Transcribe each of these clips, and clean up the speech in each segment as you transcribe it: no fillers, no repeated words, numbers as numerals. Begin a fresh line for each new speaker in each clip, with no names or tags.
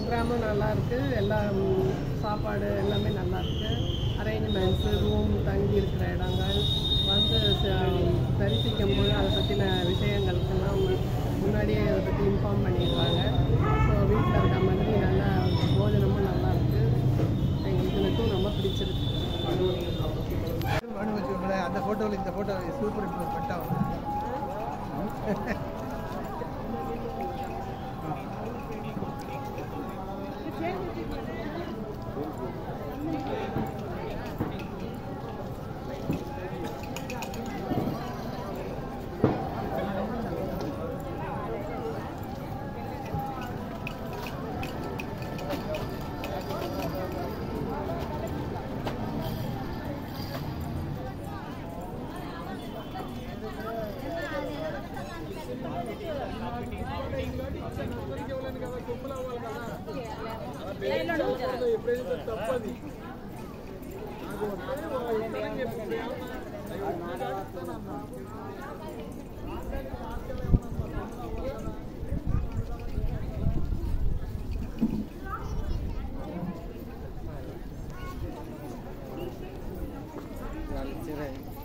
ப்ரோக்ராமும் நல்லாயிருக்கு. எல்லாம் சாப்பாடு எல்லாமே நல்லாயிருக்கு. அரேஞ்ச்மெண்ட்ஸு, ரூம், தங்கி இருக்கிற இடங்கள் வந்து தரிசிக்கும்போது அதை பற்றின விஷயங்களுக்கெல்லாம் முன்னாடியே அதை பற்றி இன்ஃபார்ம் பண்ணிடுறாங்க. ஸோ வீட்டில் இருக்க மாதிரி நல்லா போஜனமும் நல்லாயிருக்கு. எங்களுக்கு எனக்கும் ரொம்ப பிடிச்சிருக்கு.
அந்த ஃபோட்டோவில் இந்த ஃபோட்டோ சூப்பர் பட்டா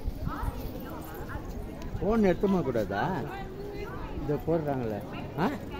ஃபோன் எடுத்துமா கூடாதா? இதை போடுறாங்களே.